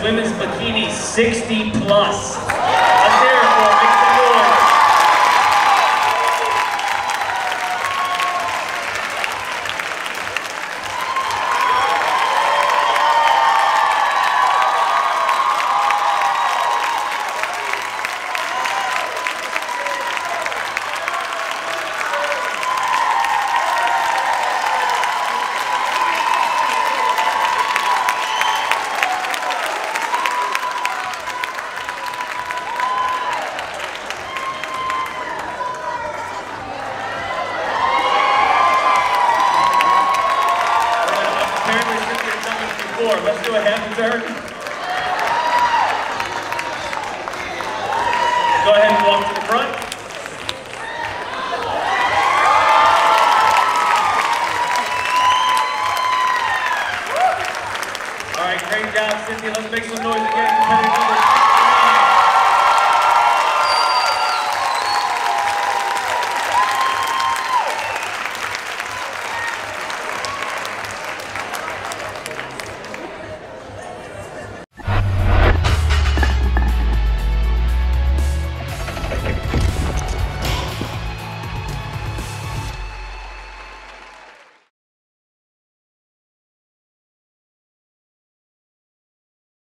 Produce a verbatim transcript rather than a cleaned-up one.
women's bikini sixty plus. Let's hear it for make some noise. Let's do a half a turn. Go ahead and walk to the front. All right, great job, Cynthia. Let's make some noise again.